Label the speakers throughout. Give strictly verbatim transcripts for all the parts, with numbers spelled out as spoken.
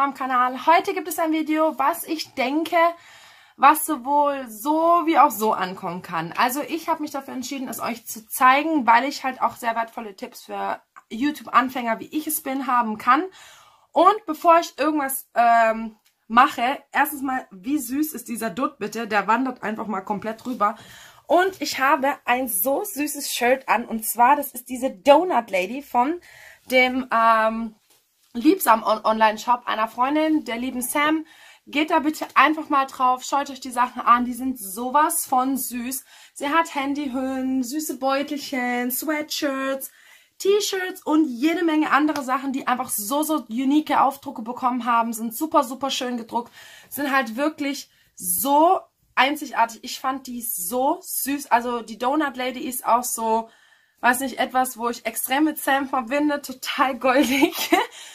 Speaker 1: meinem Kanal. Heute gibt es ein Video, was ich denke, was sowohl so wie auch so ankommen kann. Also ich habe mich dafür entschieden, es euch zu zeigen, weil ich halt auch sehr wertvolle Tipps für YouTube-Anfänger, wie ich es bin, haben kann. Und bevor ich irgendwas ähm, mache, erstens mal, wie süß ist dieser Dutt bitte? Der wandert einfach mal komplett rüber. Und ich habe ein so süßes Shirt an. Und zwar, das ist diese Donut Lady von dem ähm, Liebsam Online-Shop einer Freundin, der lieben Sam. Geht da bitte einfach mal drauf, schaut euch die Sachen an, die sind sowas von süß. Sie hat Handyhüllen, süße Beutelchen, Sweatshirts, T-Shirts und jede Menge andere Sachen, die einfach so, so unique Aufdrucke bekommen haben, sind super, super schön gedruckt, sind halt wirklich so einzigartig. Ich fand die so süß, also die Donut Lady ist auch so, weiß nicht, etwas, wo ich extrem mit Sam verbinde, total goldig.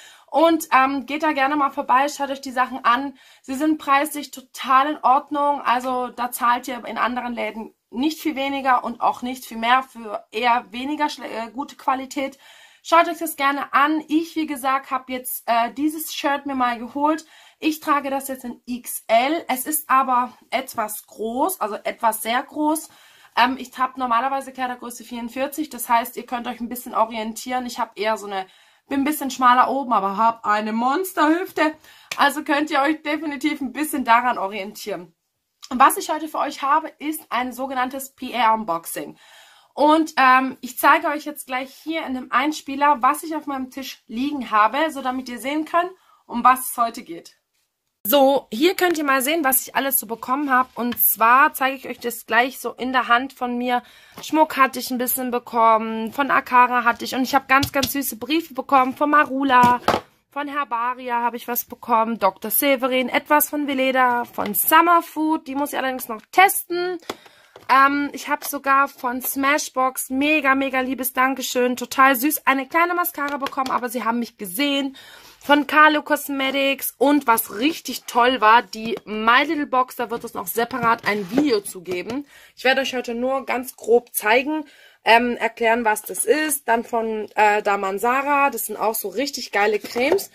Speaker 1: Und ähm, geht da gerne mal vorbei, schaut euch die Sachen an. Sie sind preislich total in Ordnung. Also da zahlt ihr in anderen Läden nicht viel weniger und auch nicht viel mehr für eher weniger äh, gute Qualität. Schaut euch das gerne an. Ich, wie gesagt, habe jetzt äh, dieses Shirt mir mal geholt. Ich trage das jetzt in X L. Es ist aber etwas groß, also etwas sehr groß. Ähm, ich habe normalerweise Kleidergröße vierundvierzig. Das heißt, ihr könnt euch ein bisschen orientieren. Ich habe eher so eine... Bin ein bisschen schmaler oben, aber habe eine Monsterhüfte. Also könnt ihr euch definitiv ein bisschen daran orientieren. Und was ich heute für euch habe, ist ein sogenanntes P R-Unboxing. Und ähm, ich zeige euch jetzt gleich hier in dem Einspieler, was ich auf meinem Tisch liegen habe, so damit ihr sehen könnt, um was es heute geht. So, hier könnt ihr mal sehen, was ich alles so bekommen habe. Und zwar zeige ich euch das gleich so in der Hand von mir. Schmuck hatte ich ein bisschen bekommen, von Akara hatte ich. Und ich habe ganz, ganz süße Briefe bekommen von Marula, von Herbaria habe ich was bekommen, Doktor Severin, etwas von Veleda, von Summerfood, die muss ich allerdings noch testen. Ähm, ich habe sogar von Smashbox, mega, mega liebes Dankeschön, total süß, eine kleine Mascara bekommen, aber sie haben mich gesehen. Von Carlo Cosmetics und was richtig toll war, die My Little Box, da wird es noch separat ein Video zu geben. Ich werde euch heute nur ganz grob zeigen, ähm, erklären, was das ist. Dann von äh, Damansara, das sind auch so richtig geile Cremes.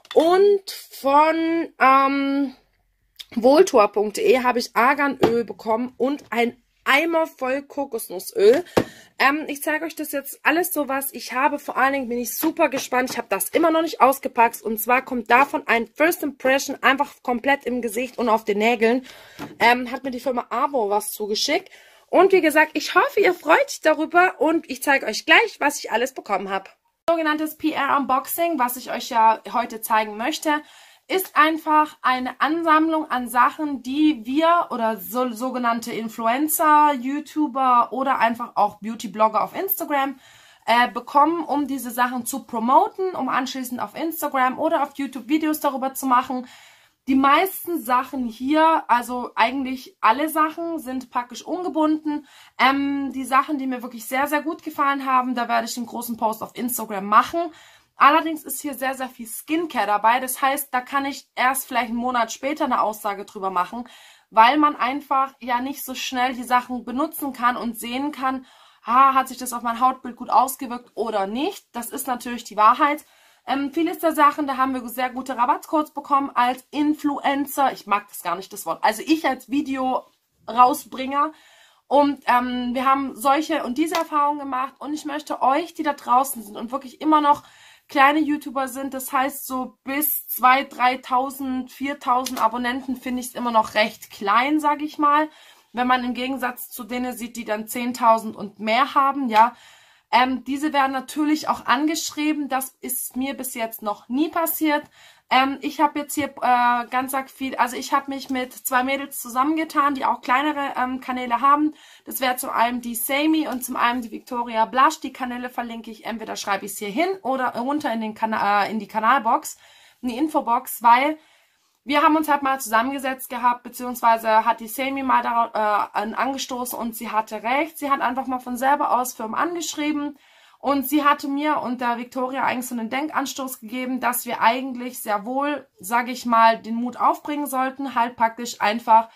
Speaker 1: Und von ähm, Wohltour punkt de habe ich Arganöl bekommen und ein Eimer voll Kokosnussöl. Ähm, ich zeige euch das jetzt alles so, was ich habe. Vor allen Dingen bin ich super gespannt. Ich habe das immer noch nicht ausgepackt. Und zwar kommt davon ein First Impression einfach komplett im Gesicht und auf den Nägeln. Ähm, hat mir die Firma Avo was zugeschickt. Und wie gesagt, ich hoffe, ihr freut euch darüber. Und ich zeige euch gleich, was ich alles bekommen habe. Sogenanntes P R-Unboxing, was ich euch ja heute zeigen möchte, ist einfach eine Ansammlung an Sachen, die wir oder so, sogenannte Influencer, YouTuber oder einfach auch Beauty-Blogger auf Instagram äh, bekommen, um diese Sachen zu promoten, um anschließend auf Instagram oder auf YouTube Videos darüber zu machen. Die meisten Sachen hier, also eigentlich alle Sachen, sind praktisch ungebunden. Ähm, die Sachen, die mir wirklich sehr, sehr gut gefallen haben, da werde ich einen großen Post auf Instagram machen. Allerdings ist hier sehr, sehr viel Skincare dabei. Das heißt, da kann ich erst vielleicht einen Monat später eine Aussage drüber machen, weil man einfach ja nicht so schnell die Sachen benutzen kann und sehen kann, ah, hat sich das auf mein Hautbild gut ausgewirkt oder nicht. Das ist natürlich die Wahrheit. Ähm, vieles der Sachen, da haben wir sehr gute Rabattcodes bekommen als Influencer. Ich mag das gar nicht, das Wort. Also ich als Video-Rausbringer. Und ähm, wir haben solche und diese Erfahrungen gemacht. Und ich möchte euch, die da draußen sind und wirklich immer noch kleine YouTuber sind, das heißt so bis zweitausend, dreitausend, viertausend Abonnenten finde ich es immer noch recht klein, sage ich mal. Wenn man im Gegensatz zu denen sieht, die dann zehntausend und mehr haben, ja. Ähm, diese werden natürlich auch angeschrieben, das ist mir bis jetzt noch nie passiert. Ähm, ich habe jetzt hier äh, ganz arg viel, also ich habe mich mit zwei Mädels zusammengetan, die auch kleinere ähm, Kanäle haben. Das wäre zum einen die Sammy und zum einen die Victoria Blush. Die Kanäle verlinke ich, entweder schreibe ich es hier hin oder runter in, den Kana äh, in die Kanalbox, in die Infobox, weil wir haben uns halt mal zusammengesetzt gehabt, beziehungsweise hat die Sammy mal da, äh, angestoßen und sie hatte recht. Sie hat einfach mal von selber aus Firmen angeschrieben. Und sie hatte mir und der Victoria eigentlich so einen Denkanstoß gegeben, dass wir eigentlich sehr wohl, sage ich mal, den Mut aufbringen sollten, halt praktisch einfach,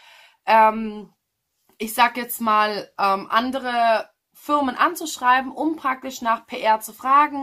Speaker 1: ähm, ich sag jetzt mal, ähm, andere Firmen anzuschreiben, um praktisch nach P R zu fragen,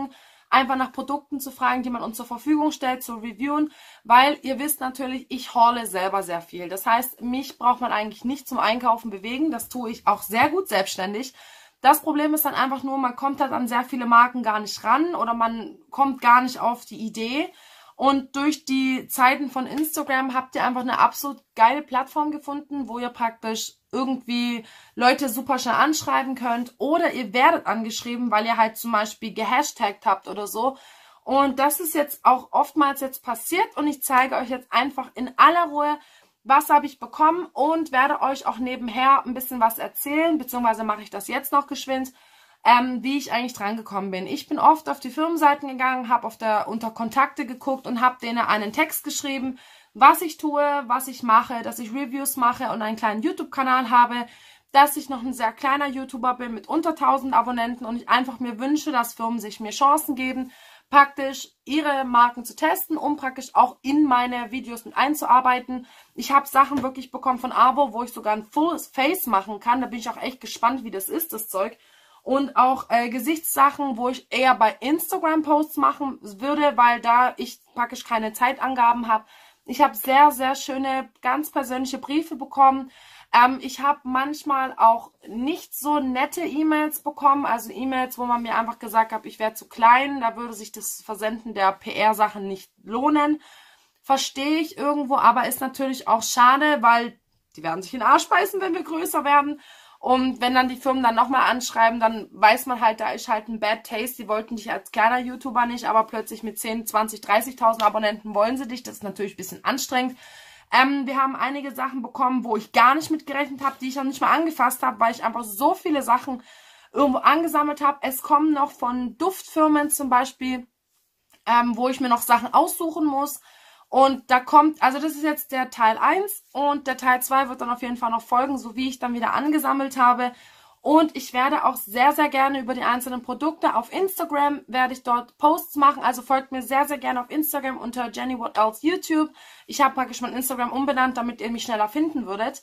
Speaker 1: einfach nach Produkten zu fragen, die man uns zur Verfügung stellt, zu reviewen, weil ihr wisst natürlich, ich haule selber sehr viel. Das heißt, mich braucht man eigentlich nicht zum Einkaufen bewegen, das tue ich auch sehr gut selbstständig. Das Problem ist dann einfach nur, man kommt halt an sehr viele Marken gar nicht ran oder man kommt gar nicht auf die Idee. Und durch die Zeiten von Instagram habt ihr einfach eine absolut geile Plattform gefunden, wo ihr praktisch irgendwie Leute super schnell anschreiben könnt. Oder ihr werdet angeschrieben, weil ihr halt zum Beispiel gehashtagt habt oder so. Und das ist jetzt auch oftmals jetzt passiert. Und ich zeige euch jetzt einfach in aller Ruhe, was habe ich bekommen. Und werde euch auch nebenher ein bisschen was erzählen. Beziehungsweise mache ich das jetzt noch geschwind. Ähm, wie ich eigentlich dran gekommen bin. Ich bin oft auf die Firmenseiten gegangen, habe auf der unter Kontakte geguckt und habe denen einen Text geschrieben, was ich tue, was ich mache, dass ich Reviews mache und einen kleinen YouTube-Kanal habe, dass ich noch ein sehr kleiner YouTuber bin mit unter tausend Abonnenten und ich einfach mir wünsche, dass Firmen sich mir Chancen geben, praktisch ihre Marken zu testen, um praktisch auch in meine Videos mit einzuarbeiten. Ich habe Sachen wirklich bekommen von Abo, wo ich sogar ein Full Face machen kann. Da bin ich auch echt gespannt, wie das ist, das Zeug. Und auch äh, Gesichtssachen, wo ich eher bei Instagram-Posts machen würde, weil da ich praktisch keine Zeitangaben habe. Ich habe sehr, sehr schöne, ganz persönliche Briefe bekommen. Ähm, ich habe manchmal auch nicht so nette E-Mails bekommen, also E-Mails, wo man mir einfach gesagt hat, ich wäre zu klein, da würde sich das Versenden der P R-Sachen nicht lohnen. Verstehe ich irgendwo, aber ist natürlich auch schade, weil die werden sich in den Arsch beißen, wenn wir größer werden. Und wenn dann die Firmen dann nochmal anschreiben, dann weiß man halt, da ist halt ein Bad Taste. Die wollten dich als kleiner YouTuber nicht, aber plötzlich mit zehn, zwanzig, dreißigtausend Abonnenten wollen sie dich. Das ist natürlich ein bisschen anstrengend. Ähm, wir haben einige Sachen bekommen, wo ich gar nicht mit gerechnet habe, die ich noch nicht mal angefasst habe, weil ich einfach so viele Sachen irgendwo angesammelt habe. Es kommen noch von Duftfirmen zum Beispiel, ähm, wo ich mir noch Sachen aussuchen muss. Und da kommt, also das ist jetzt der Teil eins und der Teil zwei wird dann auf jeden Fall noch folgen, so wie ich dann wieder angesammelt habe. Und ich werde auch sehr, sehr gerne über die einzelnen Produkte auf Instagram, werde ich dort Posts machen. Also folgt mir sehr, sehr gerne auf Instagram unter Jenny What Else YouTube. Ich habe praktisch mein Instagram umbenannt, damit ihr mich schneller finden würdet.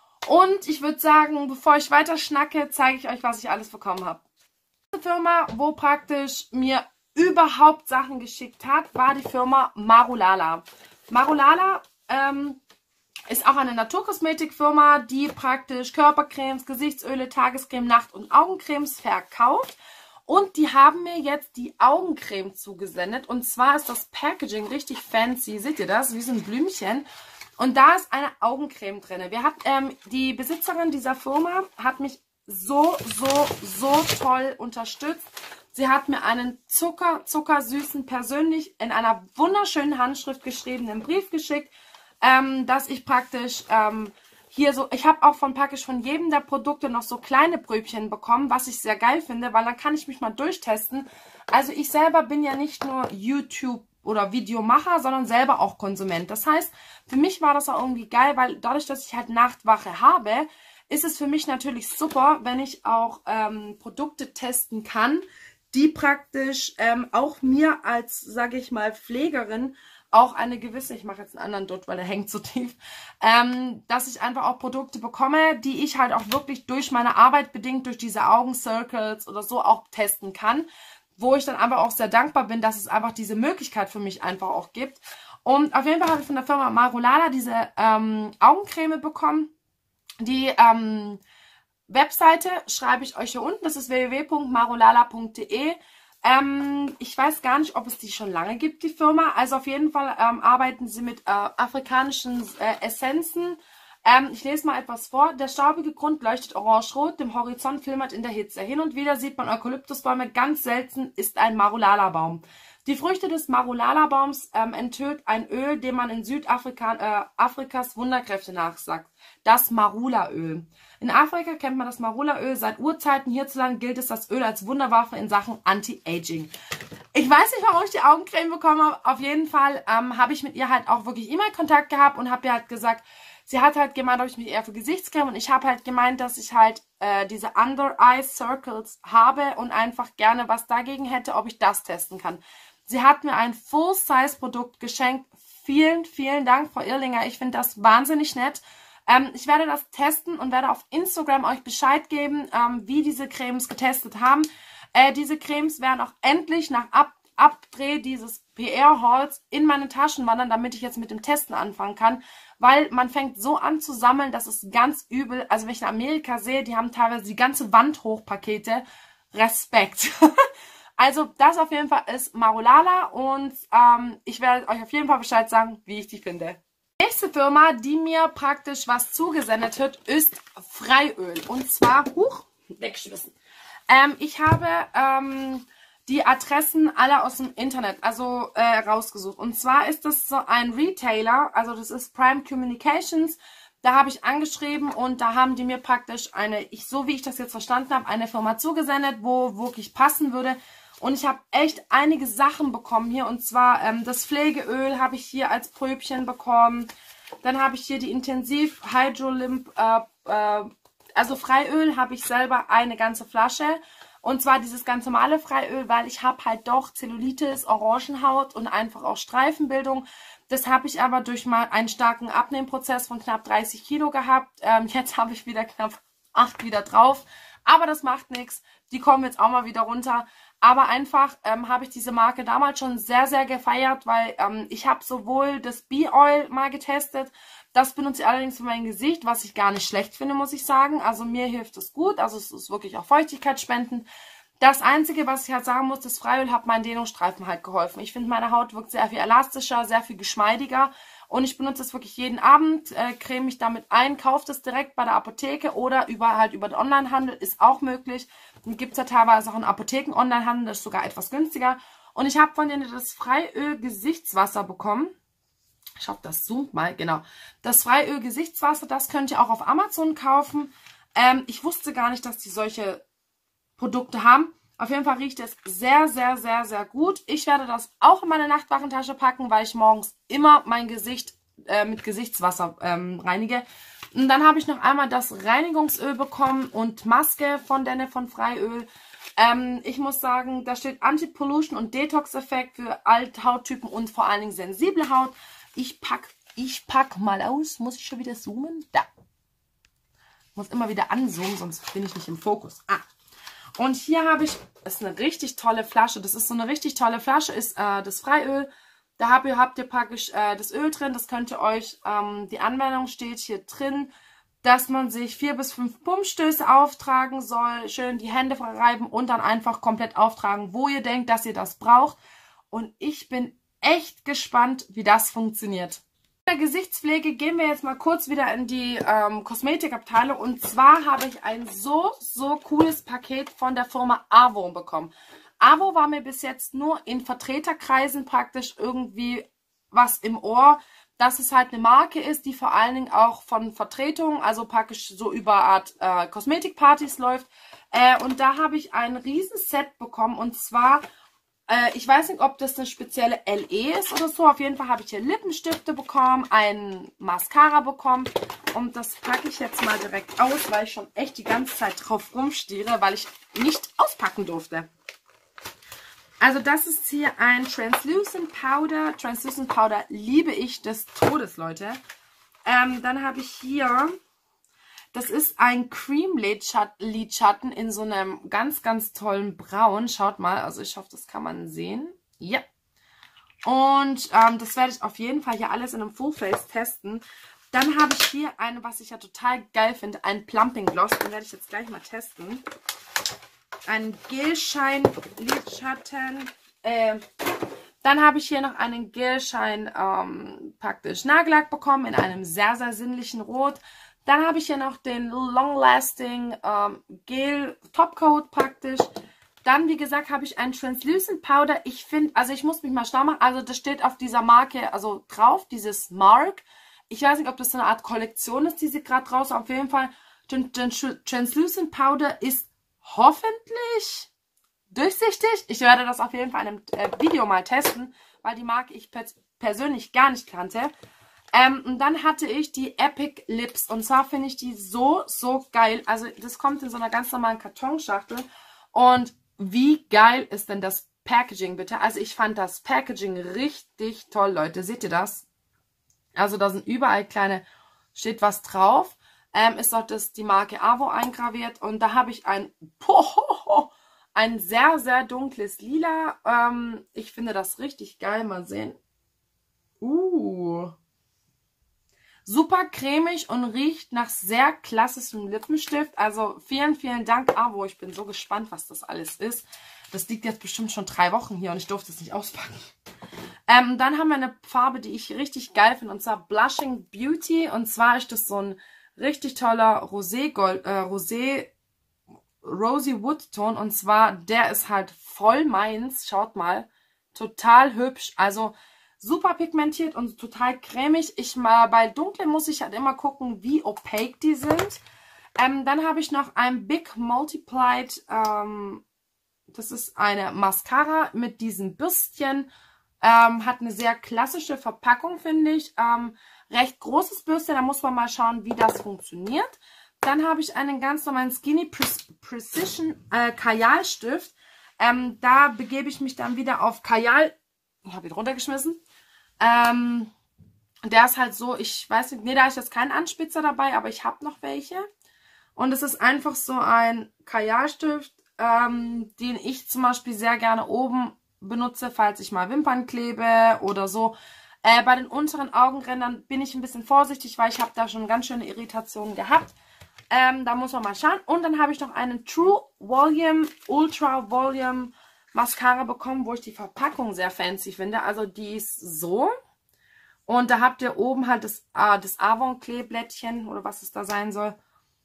Speaker 1: Und ich würde sagen, bevor ich weiter schnacke, zeige ich euch, was ich alles bekommen habe. Die Firma, wo praktisch mir überhaupt Sachen geschickt hat, war die Firma Marulala. Marulala ähm, ist auch eine Naturkosmetikfirma, die praktisch Körpercremes, Gesichtsöle, Tagescreme, Nacht- und Augencremes verkauft. Und die haben mir jetzt die Augencreme zugesendet. Und zwar ist das Packaging richtig fancy. Seht ihr das? Wie so ein Blümchen. Und da ist eine Augencreme drin. Wir hat, ähm, die Besitzerin dieser Firma hat mich so, so, so toll unterstützt. Sie hat mir einen zucker, zuckersüßen, persönlich in einer wunderschönen Handschrift geschriebenen Brief geschickt, ähm, dass ich praktisch ähm, hier so, ich habe auch von praktisch von jedem der Produkte noch so kleine Bröbchen bekommen, was ich sehr geil finde, weil dann kann ich mich mal durchtesten. Also ich selber bin ja nicht nur YouTube oder Videomacher, sondern selber auch Konsument. Das heißt, für mich war das auch irgendwie geil, weil dadurch, dass ich halt Nachtwache habe, ist es für mich natürlich super, wenn ich auch ähm, Produkte testen kann, die praktisch ähm, auch mir als, sage ich mal, Pflegerin auch eine gewisse, ich mache jetzt einen anderen Dutt, weil der hängt so tief, ähm, dass ich einfach auch Produkte bekomme, die ich halt auch wirklich durch meine Arbeit bedingt, durch diese Augencircles oder so auch testen kann, wo ich dann einfach auch sehr dankbar bin, dass es einfach diese Möglichkeit für mich einfach auch gibt. Und auf jeden Fall habe ich von der Firma Marulala diese ähm, Augencreme bekommen, die ähm, Webseite schreibe ich euch hier unten, das ist w w w punkt marulala punkt de. Ähm, ich weiß gar nicht, ob es die schon lange gibt, die Firma. Also auf jeden Fall ähm, arbeiten sie mit äh, afrikanischen äh, Essenzen. Ähm, ich lese mal etwas vor. Der staubige Grund leuchtet orange-rot, dem Horizont flimmert in der Hitze. Hin und wieder sieht man Eukalyptusbäume, ganz selten ist ein Marulala-Baum. Die Früchte des Marulala-Baums ähm, enthüllt ein Öl, dem man in Südafrika äh, Afrikas Wunderkräfte nachsagt. Das Marula-Öl. In Afrika kennt man das Marula-Öl seit Urzeiten. Hierzulande gilt es das Öl als Wunderwaffe in Sachen Anti-Aging. Ich weiß nicht, warum ich die Augencreme bekommen habe. Auf jeden Fall ähm, habe ich mit ihr halt auch wirklich E-Mail-Kontakt gehabt und habe ihr halt gesagt, sie hat halt gemeint, ob ich mich eher für Gesichtscreme und ich habe halt gemeint, dass ich halt äh, diese Under-Eye-Circles habe und einfach gerne was dagegen hätte, ob ich das testen kann. Sie hat mir ein Full-Size-Produkt geschenkt. Vielen, vielen Dank, Frau Irlinger. Ich finde das wahnsinnig nett. Ähm, ich werde das testen und werde auf Instagram euch Bescheid geben, ähm, wie diese Cremes getestet haben. Äh, diese Cremes werden auch endlich nach ab abdrehe, dieses P R-Holz in meine Taschen wandern, damit ich jetzt mit dem Testen anfangen kann. Weil man fängt so an zu sammeln, das ist ganz übel. Also wenn ich in Amerika sehe, die haben teilweise die ganze Wand hoch Pakete. Respekt. Also das auf jeden Fall ist Marulala und ähm, ich werde euch auf jeden Fall Bescheid sagen, wie ich die finde. Die nächste Firma, die mir praktisch was zugesendet hat, ist Freiöl. Und zwar, huch, weggeschmissen. Ähm, ich habe ähm, die Adressen alle aus dem Internet, also äh, rausgesucht. Und zwar ist das so ein Retailer, also das ist Prime Communications. Da habe ich angeschrieben und da haben die mir praktisch eine, ich so wie ich das jetzt verstanden habe, eine Firma zugesendet, wo wirklich passen würde. Und ich habe echt einige Sachen bekommen hier. Und zwar ähm, das Pflegeöl habe ich hier als Pröbchen bekommen. Dann habe ich hier die Intensiv Hydrolimp, äh, äh, also Freiöl habe ich selber eine ganze Flasche. Und zwar dieses ganz normale Freiöl, weil ich habe halt doch Zellulitis, Orangenhaut und einfach auch Streifenbildung. Das habe ich aber durch mal einen starken Abnehmprozess von knapp dreißig Kilo gehabt. Ähm, jetzt habe ich wieder knapp acht wieder drauf. Aber das macht nichts. Die kommen jetzt auch mal wieder runter. Aber einfach ähm, habe ich diese Marke damals schon sehr, sehr gefeiert, weil ähm, ich habe sowohl das Bee-Oil mal getestet. Das benutze ich allerdings für mein Gesicht, was ich gar nicht schlecht finde, muss ich sagen. Also mir hilft es gut. Also es ist wirklich auch feuchtigkeitsspendend. Das Einzige, was ich halt sagen muss, das Freiöl hat meinen Deno-Streifen halt geholfen. Ich finde, meine Haut wirkt sehr viel elastischer, sehr viel geschmeidiger. Und ich benutze es wirklich jeden Abend, äh, creme mich damit ein, kaufe das direkt bei der Apotheke oder über halt über den Onlinehandel, ist auch möglich. Dann gibt es ja teilweise auch einen Apotheken-Onlinehandel, das ist sogar etwas günstiger. Und ich habe von denen das Freiöl-Gesichtswasser bekommen. Ich hoffe, das zoomt mal, genau. Das Freiöl-Gesichtswasser, das könnt ihr auch auf Amazon kaufen. Ähm, ich wusste gar nicht, dass die solche Produkte haben. Auf jeden Fall riecht es sehr, sehr, sehr, sehr gut. Ich werde das auch in meine Nachtwachentasche packen, weil ich morgens immer mein Gesicht äh, mit Gesichtswasser ähm, reinige. Und dann habe ich noch einmal das Reinigungsöl bekommen und Maske von Denne von Freiöl. Ähm, ich muss sagen, da steht Anti-Pollution und Detox-Effekt für alte Hauttypen und vor allen Dingen sensible Haut. Ich pack, ich pack mal aus. Muss ich schon wieder zoomen? Da. Muss immer wieder anzoomen, sonst bin ich nicht im Fokus. Ah. Und hier habe ich, das ist eine richtig tolle Flasche, das ist so eine richtig tolle Flasche, ist äh, das Freiöl. Da habt ihr, habt ihr praktisch äh, das Öl drin, das könnt ihr euch, ähm, die Anwendung steht hier drin, dass man sich vier bis fünf Pumpstöße auftragen soll, schön die Hände reiben und dann einfach komplett auftragen, wo ihr denkt, dass ihr das braucht. Und ich bin echt gespannt, wie das funktioniert. In der Gesichtspflege gehen wir jetzt mal kurz wieder in die ähm, Kosmetikabteilung. Und zwar habe ich ein so, so cooles Paket von der Firma Avo bekommen. Avo war mir bis jetzt nur in Vertreterkreisen praktisch irgendwie was im Ohr, dass es halt eine Marke ist, die vor allen Dingen auch von Vertretungen, also praktisch so über Art äh, Kosmetikpartys läuft. Äh, und da habe ich ein riesen Set bekommen und zwar... Ich weiß nicht, ob das eine spezielle L E ist oder so. Auf jeden Fall habe ich hier Lippenstifte bekommen, einen Mascara bekommen. Und das packe ich jetzt mal direkt aus, weil ich schon echt die ganze Zeit drauf rumstiere, weil ich nicht auspacken durfte. Also das ist hier ein Translucent Powder. Translucent Powder liebe ich des Todes, Leute. Ähm, dann habe ich hier... Das ist ein Cream-Lidschatten in so einem ganz, ganz tollen Braun. Schaut mal, also ich hoffe, das kann man sehen. Ja. Und ähm, das werde ich auf jeden Fall hier alles in einem Full-Face testen. Dann habe ich hier eine, was ich ja total geil finde, ein Plumping Gloss. Den werde ich jetzt gleich mal testen. Ein Gelschein-Lidschatten. Äh, dann habe ich hier noch einen Gelschein ähm, praktisch Nagellack bekommen in einem sehr, sehr sinnlichen Rot. Dann habe ich hier noch den Long Lasting ähm, Gel Topcoat praktisch. Dann, wie gesagt, habe ich ein Translucent Powder. Ich finde, also ich muss mich mal schlau machen. Also das steht auf dieser Marke also drauf, dieses Mark. Ich weiß nicht, ob das so eine Art Kollektion ist, die sie gerade draußen. Auf jeden Fall, den, den Translucent Powder ist hoffentlich durchsichtig. Ich werde das auf jeden Fall in einem äh, Video mal testen, weil die Marke ich pers persönlich gar nicht kannte. Ähm, und dann hatte ich die Epic Lips. Und zwar finde ich die so, so geil. Also das kommt in so einer ganz normalen Kartonschachtel. Und wie geil ist denn das Packaging, bitte? Also ich fand das Packaging richtig toll, Leute. Seht ihr das? Also da sind überall kleine, steht was drauf. Ähm, ist auch das, die Marke Avo eingraviert. Und da habe ich ein, Ein sehr, sehr dunkles Lila. Ähm, ich finde das richtig geil. Mal sehen. Uh. Super cremig und riecht nach sehr klassischem Lippenstift. Also vielen, vielen Dank, Avo. Ich bin so gespannt, was das alles ist. Das liegt jetzt bestimmt schon drei Wochen hier und ich durfte es nicht auspacken. Ähm, dann haben wir eine Farbe, die ich richtig geil finde, und zwar Blushing Beauty. Und zwar ist das so ein richtig toller Rosé-Gold, äh, Rosé, Rosy Wood Ton. Und zwar, der ist halt voll meins. Schaut mal. Total hübsch. Also super pigmentiert und total cremig. Ich mal bei dunklen muss ich halt immer gucken, wie opaque die sind. Ähm, dann habe ich noch ein Big Multiplied, ähm, das ist eine Mascara mit diesen Bürstchen. Ähm, hat eine sehr klassische Verpackung, finde ich. Ähm, recht großes Bürstchen, da muss man mal schauen, wie das funktioniert. Dann habe ich einen ganz normalen Skinny Pre Precision äh, Kajalstift. Ähm, da begebe ich mich dann wieder auf Kajal. Ich habe ihn runtergeschmissen. Ähm, der ist halt so, ich weiß nicht, nee, da ist jetzt kein Anspitzer dabei, aber ich habe noch welche. Und es ist einfach so ein Kajalstift, ähm, den ich zum Beispiel sehr gerne oben benutze, falls ich mal Wimpern klebe oder so. Äh, bei den unteren Augenrändern bin ich ein bisschen vorsichtig, weil ich habe da schon ganz schöne Irritationen gehabt. Ähm, da muss man mal schauen. Und dann habe ich noch einen True Volume Ultra Volume Mascara bekommen, wo ich die Verpackung sehr fancy finde. Also die ist so. Und da habt ihr oben halt das, äh, das Avon Kleeblättchen oder was es da sein soll.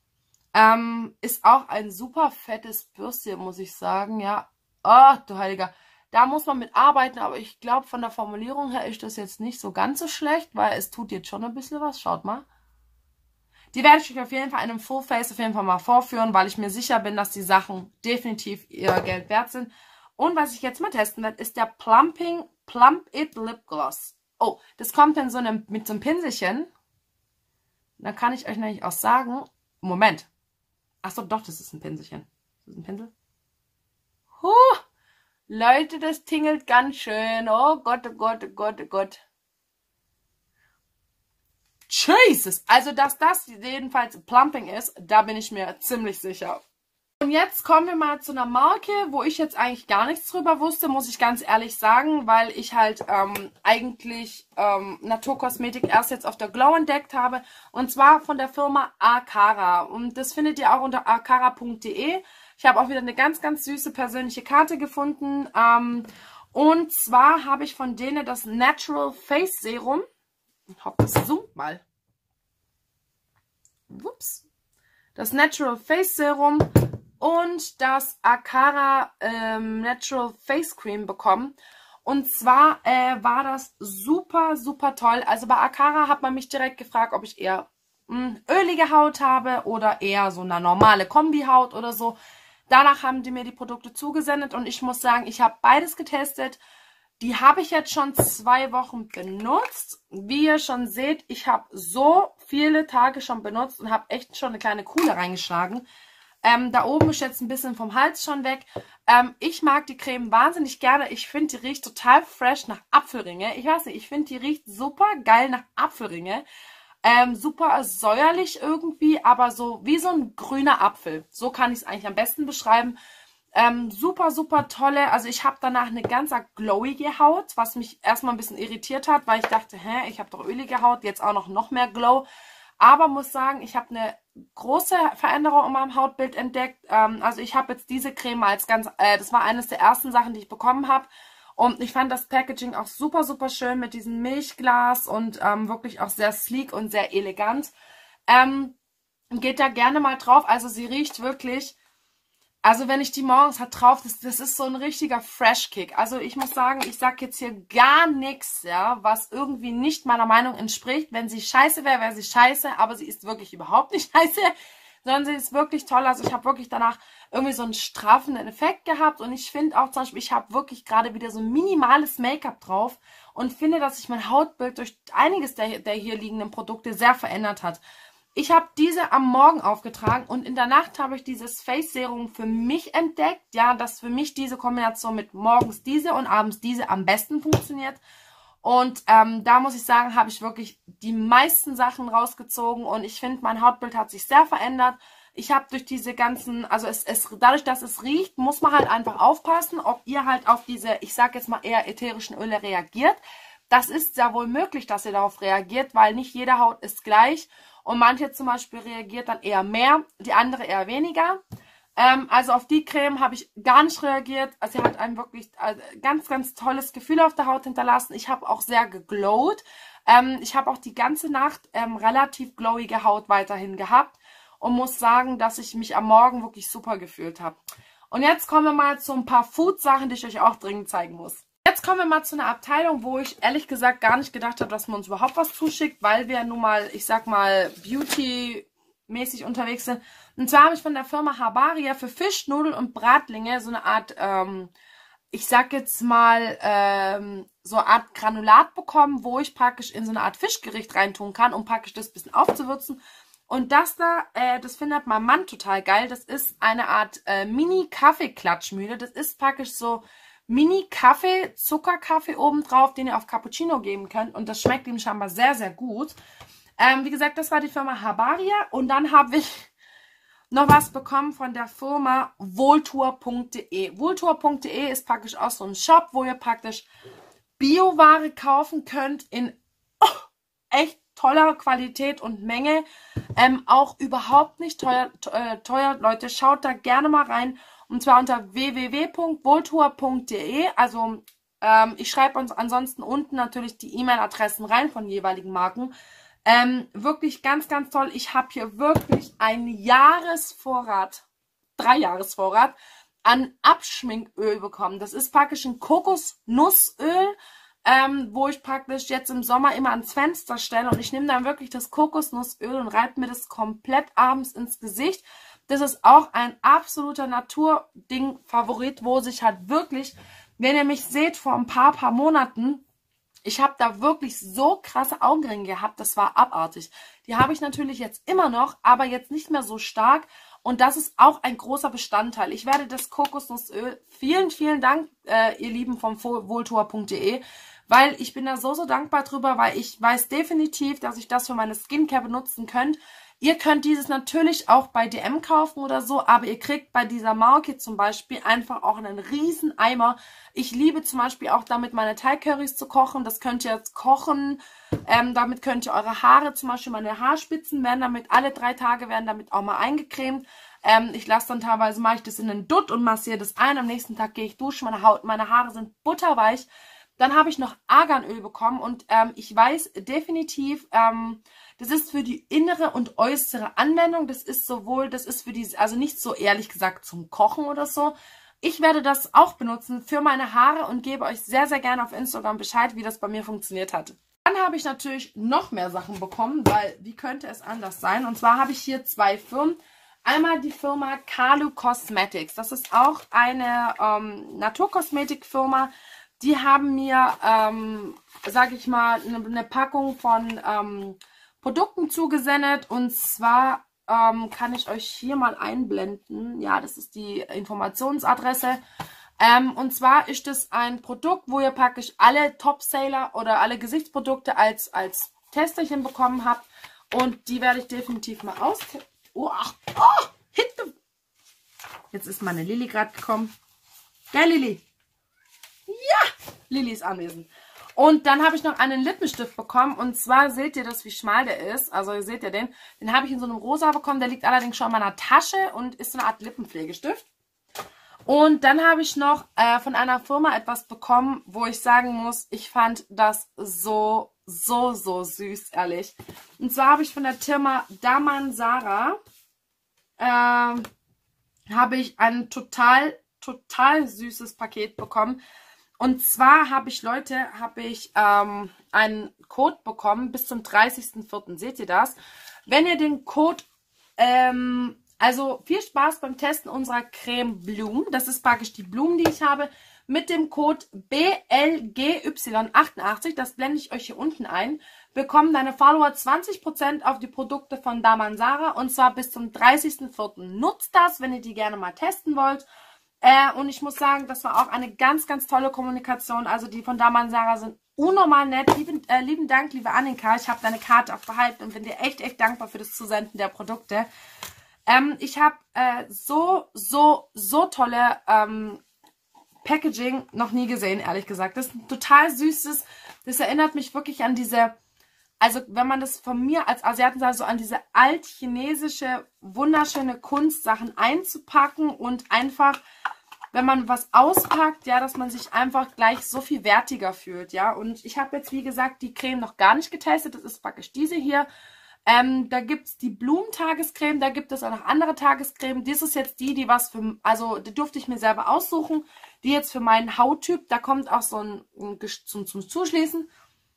Speaker 1: Ähm, ist auch ein super fettes Bürstchen, muss ich sagen. Ja, ach du Heiliger. Da muss man mit arbeiten, aber ich glaube, von der Formulierung her ist das jetzt nicht so ganz so schlecht, weil es tut jetzt schon ein bisschen was. Schaut mal. Die werde ich euch auf jeden Fall in einem Full Face auf jeden Fall mal vorführen, weil ich mir sicher bin, dass die Sachen definitiv ihr Geld wert sind. Und was ich jetzt mal testen werde, ist der Plumping Plump It Lip Gloss. Oh, das kommt in so einem, mit so einem Pinselchen. Dann kann ich euch nämlich auch sagen, Moment. Achso, doch, das ist ein Pinselchen. Ist das ein Pinsel? Huh, Leute, das tingelt ganz schön. Oh Gott, oh Gott, oh Gott, oh Gott. Jesus! Also, dass das jedenfalls Plumping ist, da bin ich mir ziemlich sicher. Und jetzt kommen wir mal zu einer Marke, wo ich jetzt eigentlich gar nichts drüber wusste, muss ich ganz ehrlich sagen, weil ich halt ähm, eigentlich ähm, Naturkosmetik erst jetzt auf der Glow entdeckt habe. Und zwar von der Firma Acara. Und das findet ihr auch unter acara punkt de. Ich habe auch wieder eine ganz, ganz süße persönliche Karte gefunden. Ähm, und zwar habe ich von denen das Natural Face Serum. Ich hoffe, das zoomt mal. Ups. Das Natural Face Serum und das Acara ähm, Natural Face Cream bekommen. Und zwar äh, war das super, super toll. Also bei Acara hat man mich direkt gefragt, ob ich eher mh, ölige Haut habe oder eher so eine normale Kombihaut oder so. Danach haben die mir die Produkte zugesendet und ich muss sagen, ich habe beides getestet. Die habe ich jetzt schon zwei Wochen benutzt. Wie ihr schon seht, ich habe so viele Tage schon benutzt und habe echt schon eine kleine Kuhle reingeschlagen. Ähm, da oben ist jetzt ein bisschen vom Hals schon weg. Ähm, ich mag die Creme wahnsinnig gerne. Ich finde, die riecht total fresh nach Apfelringe. Ich weiß nicht, ich finde, die riecht super geil nach Apfelringe. Ähm, super säuerlich irgendwie, aber so wie so ein grüner Apfel. So kann ich es eigentlich am besten beschreiben. Ähm, super, super tolle. Also ich habe danach eine ganz glowige Haut, was mich erstmal ein bisschen irritiert hat, weil ich dachte, hä, ich habe doch ölige Haut, jetzt auch noch, noch mehr Glow. Aber muss sagen, ich habe eine große Veränderung in meinem Hautbild entdeckt. Ähm, also ich habe jetzt diese Creme als ganz, äh, das war eines der ersten Sachen, die ich bekommen habe. Und ich fand das Packaging auch super, super schön mit diesem Milchglas und ähm, wirklich auch sehr sleek und sehr elegant. Ähm, geht da gerne mal drauf. Also sie riecht wirklich... Also wenn ich die morgens halt drauf, das, das ist so ein richtiger Fresh-Kick. Also ich muss sagen, ich sage jetzt hier gar nichts, ja, was irgendwie nicht meiner Meinung entspricht. Wenn sie scheiße wäre, wäre sie scheiße, aber sie ist wirklich überhaupt nicht scheiße, sondern sie ist wirklich toll. Also ich habe wirklich danach irgendwie so einen straffenden Effekt gehabt und ich finde auch zum Beispiel, ich habe wirklich gerade wieder so ein minimales Make-up drauf und finde, dass sich mein Hautbild durch einiges der, der hier liegenden Produkte sehr verändert hat. Ich habe diese am Morgen aufgetragen und in der Nacht habe ich dieses Face Serum für mich entdeckt. Ja, dass für mich diese Kombination mit morgens diese und abends diese am besten funktioniert. Und ähm, da muss ich sagen, habe ich wirklich die meisten Sachen rausgezogen und ich finde, mein Hautbild hat sich sehr verändert. Ich habe durch diese ganzen, also es, es dadurch, dass es riecht, muss man halt einfach aufpassen, ob ihr halt auf diese, ich sage jetzt mal eher ätherischen Öle reagiert. Das ist sehr wohl möglich, dass ihr darauf reagiert, weil nicht jede Haut ist gleich. Und manche zum Beispiel reagiert dann eher mehr, die andere eher weniger. Ähm, also auf die Creme habe ich gar nicht reagiert. Also sie hat ein wirklich also ganz, ganz tolles Gefühl auf der Haut hinterlassen. Ich habe auch sehr geglowt. Ähm, ich habe auch die ganze Nacht ähm, relativ glowige Haut weiterhin gehabt. Und muss sagen, dass ich mich am Morgen wirklich super gefühlt habe. Und jetzt kommen wir mal zu ein paar Food-Sachen, die ich euch auch dringend zeigen muss. Jetzt kommen wir mal zu einer Abteilung, wo ich ehrlich gesagt gar nicht gedacht habe, dass man uns überhaupt was zuschickt, weil wir nun mal, ich sag mal, Beauty-mäßig unterwegs sind. Und zwar habe ich von der Firma Habaria für Fisch, Nudeln und Bratlinge so eine Art, ähm, ich sag jetzt mal, ähm, so eine Art Granulat bekommen, wo ich praktisch in so eine Art Fischgericht reintun kann, um praktisch das ein bisschen aufzuwürzen. Und das da, äh, das findet mein Mann total geil. Das ist eine Art äh, Mini-Kaffee-Klatschmühle. Das ist praktisch so Mini-Kaffee, Zuckerkaffee obendrauf, den ihr auf Cappuccino geben könnt. Und das schmeckt ihm scheinbar sehr, sehr gut. Ähm, wie gesagt, das war die Firma Habaria. Und dann habe ich noch was bekommen von der Firma wohltour punkt de. wohltour punkt de ist praktisch auch so ein Shop, wo ihr praktisch Bioware kaufen könnt in oh, echt toller Qualität und Menge. Ähm, auch überhaupt nicht teuer, teuer. Leute, schaut da gerne mal rein. Und zwar unter w w w punkt wohltour punkt de. Also ähm, ich schreibe uns ansonsten unten natürlich die E-Mail-Adressen rein von jeweiligen Marken. Ähm, wirklich ganz, ganz toll. Ich habe hier wirklich einen Jahresvorrat, drei Jahresvorrat an Abschminköl bekommen. Das ist praktisch ein Kokosnussöl, ähm, wo ich praktisch jetzt im Sommer immer ans Fenster stelle. Und ich nehme dann wirklich das Kokosnussöl und reibe mir das komplett abends ins Gesicht. Das ist auch ein absoluter Naturding-Favorit, wo sich halt wirklich, wenn ihr mich seht, vor ein paar, paar Monaten, ich habe da wirklich so krasse Augenringe gehabt, das war abartig. Die habe ich natürlich jetzt immer noch, aber jetzt nicht mehr so stark. Und das ist auch ein großer Bestandteil. Ich werde das Kokosnussöl, vielen, vielen Dank, äh, ihr Lieben vom wohltour punkt de, weil ich bin da so, so dankbar drüber, weil ich weiß definitiv, dass ich das für meine Skincare benutzen könnt. Ihr könnt dieses natürlich auch bei D M kaufen oder so, aber ihr kriegt bei dieser Marke zum Beispiel einfach auch einen riesen Eimer. Ich liebe zum Beispiel auch damit meine Thai-Currys zu kochen. Das könnt ihr jetzt kochen. Ähm, damit könnt ihr eure Haare, zum Beispiel meine Haarspitzen werden damit, alle drei Tage werden damit auch mal eingecremt. Ähm, ich lasse dann teilweise, mache ich das in einen Dutt und massiere das ein. Am nächsten Tag gehe ich duschen, meine Haut, meine Haare sind butterweich. Dann habe ich noch Arganöl bekommen und ähm, ich weiß definitiv, ähm, das ist für die innere und äußere Anwendung. Das ist sowohl, das ist für die, also nicht so ehrlich gesagt zum Kochen oder so. Ich werde das auch benutzen für meine Haare und gebe euch sehr, sehr gerne auf Instagram Bescheid, wie das bei mir funktioniert hat. Dann habe ich natürlich noch mehr Sachen bekommen, weil wie könnte es anders sein? Und zwar habe ich hier zwei Firmen. Einmal die Firma Kalu Cosmetics. Das ist auch eine ähm, Naturkosmetikfirma. Die haben mir, ähm, sage ich mal, eine, eine Packung von ähm, Produkten zugesendet. Und zwar ähm, kann ich euch hier mal einblenden. Ja, das ist die Informationsadresse. Ähm, und zwar ist es ein Produkt, wo ihr praktisch alle Top-Seller oder alle Gesichtsprodukte als, als Testerchen bekommen habt. Und die werde ich definitiv mal austesten. Oh, oh, hit the... Jetzt ist meine Lilly gerade gekommen. Ja, Lilly. Ja, Lilly ist anwesend. Und dann habe ich noch einen Lippenstift bekommen. Und zwar seht ihr das, wie schmal der ist. Also ihr seht ja den. Den habe ich in so einem Rosa bekommen. Der liegt allerdings schon in meiner Tasche und ist so eine Art Lippenpflegestift. Und dann habe ich noch äh, von einer Firma etwas bekommen, wo ich sagen muss, ich fand das so, so, so süß, ehrlich. Und zwar habe ich von der Firma Damansara äh, habe ich ein total, total süßes Paket bekommen. Und zwar habe ich, Leute, habe ich ähm, einen Code bekommen bis zum dreißigsten vierten Seht ihr das? Wenn ihr den Code, ähm, also viel Spaß beim Testen unserer Creme Bloom. Das ist praktisch die Blumen, die ich habe. Mit dem Code B L G Y achtundachtzig, das blende ich euch hier unten ein, bekommen deine Follower zwanzig Prozent auf die Produkte von Damansara. Und zwar bis zum dreißigsten vierten Nutzt das, wenn ihr die gerne mal testen wollt. Äh, und ich muss sagen, das war auch eine ganz, ganz tolle Kommunikation. Also die von Damansara sind unnormal nett. Lieben, äh, lieben Dank, liebe Annika. Ich habe deine Karte auch behalten und bin dir echt, echt dankbar für das Zusenden der Produkte. Ähm, ich habe äh, so, so, so tolle ähm, Packaging noch nie gesehen, ehrlich gesagt. Das ist ein total süßes, das erinnert mich wirklich an diese, also wenn man das von mir als Asiaten sagt, so an diese altchinesische, wunderschöne Kunstsachen einzupacken und einfach, wenn man was auspackt, ja, dass man sich einfach gleich so viel wertiger fühlt, ja. Und ich habe jetzt, wie gesagt, die Creme noch gar nicht getestet. Das ist praktisch diese hier. Ähm, da gibt es die Blumentagecreme, da gibt es auch noch andere Tagescreme. Das ist jetzt die, die was für, also die durfte ich mir selber aussuchen. Die jetzt für meinen Hauttyp, da kommt auch so ein, ein zum, zum Zuschließen.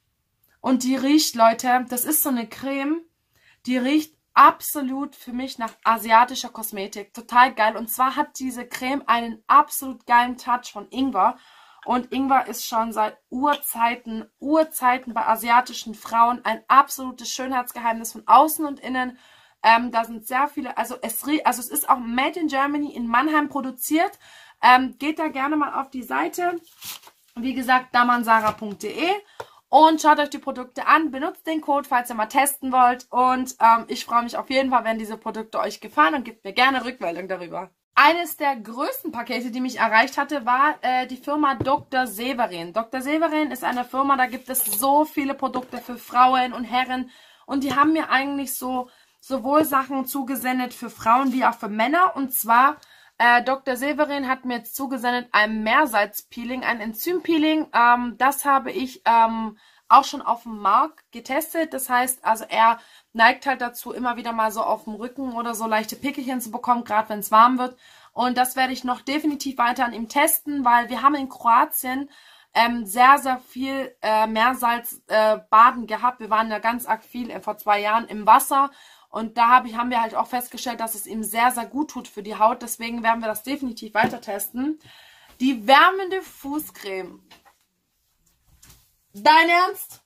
Speaker 1: Und die riecht, Leute, das ist so eine Creme, die riecht absolut für mich nach asiatischer Kosmetik. Total geil. Und zwar hat diese Creme einen absolut geilen Touch von Ingwer. Und Ingwer ist schon seit Urzeiten, Urzeiten bei asiatischen Frauen ein absolutes Schönheitsgeheimnis von außen und innen. Ähm, da sind sehr viele, also es, also es ist auch Made in Germany in Mannheim produziert. Ähm, geht da gerne mal auf die Seite. Wie gesagt, damansara punkt de. Und schaut euch die Produkte an, benutzt den Code, falls ihr mal testen wollt. Und ähm, ich freue mich auf jeden Fall, wenn diese Produkte euch gefallen und gebt mir gerne Rückmeldung darüber. Eines der größten Pakete, die mich erreicht hatte, war äh, die Firma Doktor Severin. Doktor Severin ist eine Firma, da gibt es so viele Produkte für Frauen und Herren. Und die haben mir eigentlich so sowohl Sachen zugesendet für Frauen wie auch für Männer. Und zwar, äh, Doktor Severin hat mir jetzt zugesendet ein Meersalzpeeling, ein Enzympeeling. Ähm, das habe ich ähm, auch schon auf dem Markt getestet. Das heißt, also er neigt halt dazu, immer wieder mal so auf dem Rücken oder so leichte Pickelchen zu bekommen, gerade wenn es warm wird. Und das werde ich noch definitiv weiter an ihm testen, weil wir haben in Kroatien ähm, sehr, sehr viel äh, Meersalzbaden äh, gehabt. Wir waren ja ganz arg viel äh, vor zwei Jahren im Wasser. Und da hab ich, haben wir halt auch festgestellt, dass es ihm sehr, sehr gut tut für die Haut. Deswegen werden wir das definitiv weiter testen. Die wärmende Fußcreme. Dein Ernst?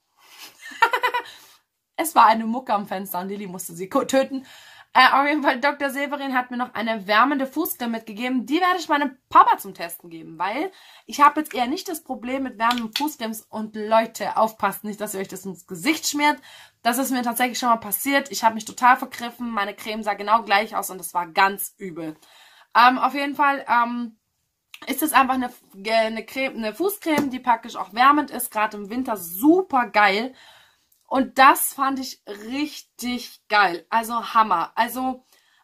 Speaker 1: Es war eine Mucke am Fenster und Lilly musste sie töten. Äh, auf jeden Fall, Doktor Severin hat mir noch eine wärmende Fußcreme mitgegeben. Die werde ich meinem Papa zum Testen geben, weil ich habe jetzt eher nicht das Problem mit wärmenden Fußcremes. Und Leute, aufpasst nicht, dass ihr euch das ins Gesicht schmiert. Das ist mir tatsächlich schon mal passiert. Ich habe mich total vergriffen. Meine Creme sah genau gleich aus und das war ganz übel. Ähm, auf jeden Fall ähm, ist es einfach eine, eine, Creme, eine Fußcreme, die praktisch auch wärmend ist. Gerade im Winter super geil. Und das fand ich richtig geil. Also Hammer. Also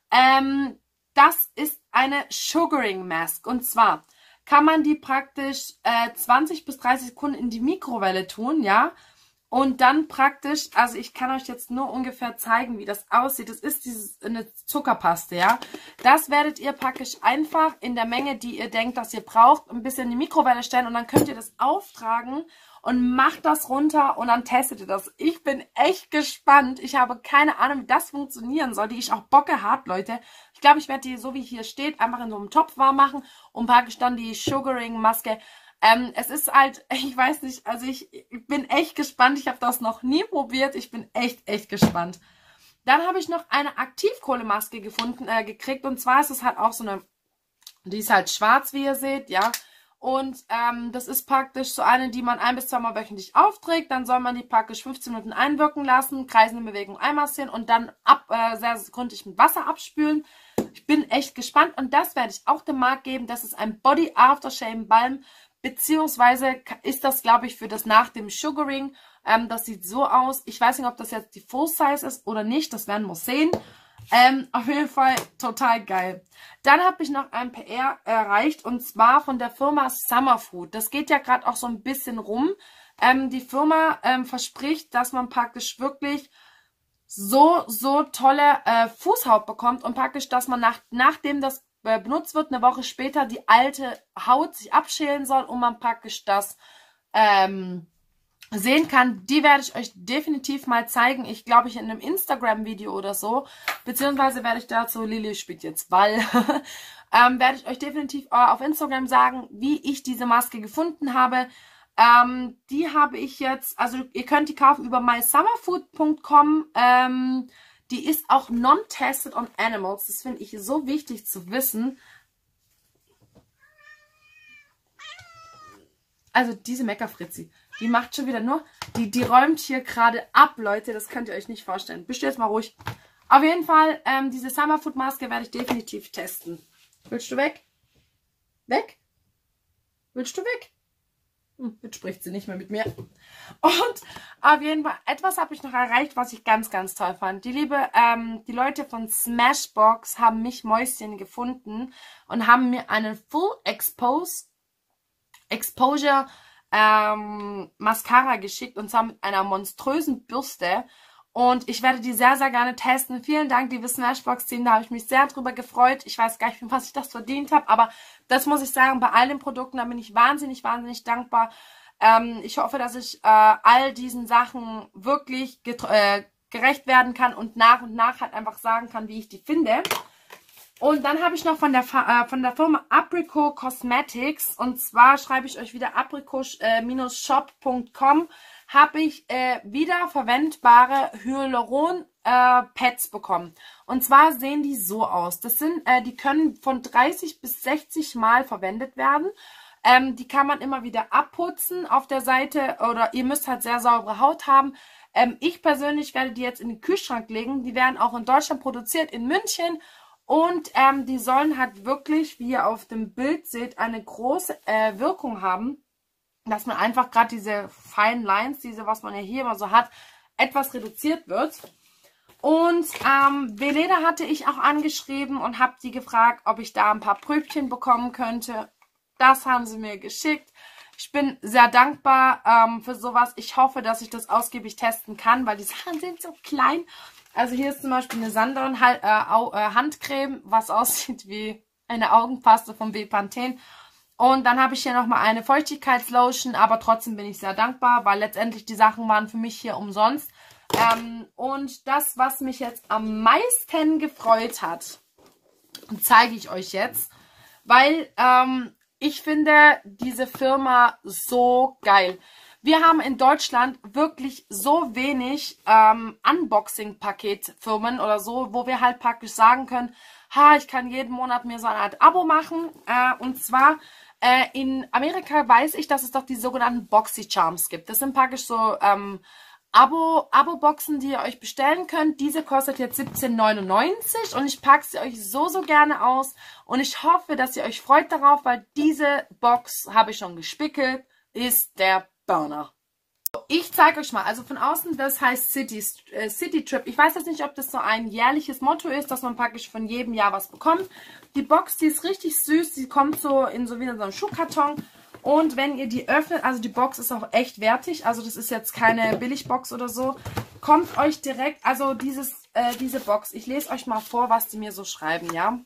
Speaker 1: ähm, das ist eine Sugaring Mask. Und zwar kann man die praktisch äh, zwanzig bis dreißig Sekunden in die Mikrowelle tun, ja. Und dann praktisch, also ich kann euch jetzt nur ungefähr zeigen, wie das aussieht. Das ist dieses, eine Zuckerpaste, ja. Das werdet ihr praktisch einfach in der Menge, die ihr denkt, dass ihr braucht, ein bisschen in die Mikrowelle stellen. Und dann könnt ihr das auftragen und macht das runter und dann testet ihr das. Ich bin echt gespannt. Ich habe keine Ahnung, wie das funktionieren soll. Die ist auch bockehart, Leute. Ich glaube, ich werde die, so wie hier steht, einfach in so einem Topf warm machen und praktisch dann die Sugaring-Maske. Ähm, es ist halt, ich weiß nicht, also ich, ich bin echt gespannt. Ich habe das noch nie probiert. Ich bin echt, echt gespannt. Dann habe ich noch eine Aktivkohlemaske gefunden, äh, gekriegt. Und zwar ist es halt auch so eine, die ist halt schwarz, wie ihr seht, ja. Und ähm, das ist praktisch so eine, die man ein bis zweimal wöchentlich aufträgt. Dann soll man die praktisch fünfzehn Minuten einwirken lassen, kreisende Bewegung einmassieren und dann ab, äh, sehr gründlich mit Wasser abspülen. Ich bin echt gespannt und das werde ich auch dem Markt geben. Das ist ein Body Aftershave Balm, beziehungsweise ist das, glaube ich, für das nach dem Sugaring. Ähm, das sieht so aus. Ich weiß nicht, ob das jetzt die Full Size ist oder nicht. Das werden wir sehen. Ähm, auf jeden Fall total geil. Dann habe ich noch ein P R erreicht und zwar von der Firma Summerfood. Das geht ja gerade auch so ein bisschen rum. Ähm, die Firma ähm, verspricht, dass man praktisch wirklich so, so tolle äh, Fußhaut bekommt und praktisch, dass man nach, nachdem das äh, benutzt wird, eine Woche später die alte Haut sich abschälen soll und man praktisch das ähm, sehen kann. Die werde ich euch definitiv mal zeigen. Ich glaube, ich in einem Instagram-Video oder so. Beziehungsweise werde ich dazu, Lilly spielt jetzt Ball, ähm, werde ich euch definitiv äh, auf Instagram sagen, wie ich diese Maske gefunden habe. Ähm, die habe ich jetzt, also ihr könnt die kaufen über my summerfood punkt com. Ähm, die ist auch non-tested on animals. Das finde ich so wichtig zu wissen. Also diese Meckerfritzi, die macht schon wieder nur, die, die räumt hier gerade ab, Leute. Das könnt ihr euch nicht vorstellen. Bist du jetzt mal ruhig. Auf jeden Fall, ähm, diese Summer Food Maske werde ich definitiv testen. Willst du weg? Weg? Willst du weg? Hm, jetzt spricht sie nicht mehr mit mir. Und auf jeden Fall, etwas habe ich noch erreicht, was ich ganz, ganz toll fand. Die liebe, ähm, die Leute von Smashbox haben mich Mäuschen gefunden und haben mir einen Full Expose, Exposure ähm, Mascara geschickt, und zwar mit einer monströsen Bürste. Und ich werde die sehr, sehr gerne testen. Vielen Dank, liebe Smashbox-Team. Da habe ich mich sehr drüber gefreut. Ich weiß gar nicht, was ich das verdient habe, aber das muss ich sagen, bei all den Produkten, da bin ich wahnsinnig, wahnsinnig dankbar. Ähm, ich hoffe, dass ich äh, all diesen Sachen wirklich äh, gerecht werden kann und nach und nach halt einfach sagen kann, wie ich die finde. Und dann habe ich noch von der, äh, von der Firma Apricot Cosmetics, und zwar schreibe ich euch wieder apricot Shop Punkt com, habe ich äh, wieder verwendbare Hyaluron-Pads äh, bekommen. Und zwar sehen die so aus. Das sind, äh, die können von dreißig bis sechzig Mal verwendet werden. Ähm, die kann man immer wieder abputzen auf der Seite, oder ihr müsst halt sehr saubere Haut haben. Ähm, ich persönlich werde die jetzt in den Kühlschrank legen. Die werden auch in Deutschland produziert, in München. Und ähm, die sollen halt wirklich, wie ihr auf dem Bild seht, eine große äh, Wirkung haben, dass man einfach gerade diese Fine Lines, diese, was man ja hier immer so hat, etwas reduziert wird. Und ähm, Veleda hatte ich auch angeschrieben und habe die gefragt, ob ich da ein paar Pröbchen bekommen könnte. Das haben sie mir geschickt. Ich bin sehr dankbar ähm, für sowas. Ich hoffe, dass ich das ausgiebig testen kann, weil die Sachen sind so klein. Also hier ist zum Beispiel eine Sandron äh, äh, Handcreme, was aussieht wie eine Augenpaste von Bepanthen. Und dann habe ich hier nochmal eine Feuchtigkeitslotion, aber trotzdem bin ich sehr dankbar, weil letztendlich die Sachen waren für mich hier umsonst. Ähm, und das, was mich jetzt am meisten gefreut hat, zeige ich euch jetzt, weil ähm, ich finde diese Firma so geil. Wir haben in Deutschland wirklich so wenig ähm, Unboxing-Paketfirmen oder so, wo wir halt praktisch sagen können, ha, ich kann jeden Monat mir so eine Art Abo machen. Äh, und zwar äh, in Amerika weiß ich, dass es doch die sogenannten BoxyCharms gibt. Das sind praktisch so ähm, Abo, Abo-Boxen, die ihr euch bestellen könnt. Diese kostet jetzt siebzehn neunundneunzig und ich packe sie euch so, so gerne aus. Und ich hoffe, dass ihr euch freut darauf, weil diese Box habe ich schon gespickelt, ist der Burner. Ich zeige euch mal, also von außen, das heißt City, äh, City Trip. Ich weiß jetzt nicht, ob das so ein jährliches Motto ist, dass man praktisch von jedem Jahr was bekommt. Die Box, die ist richtig süß, die kommt so in so wieder so einen Schuhkarton. Und wenn ihr die öffnet, also die Box ist auch echt wertig, also das ist jetzt keine Billigbox oder so, kommt euch direkt, also dieses, äh, diese Box, ich lese euch mal vor, was die mir so schreiben, ja.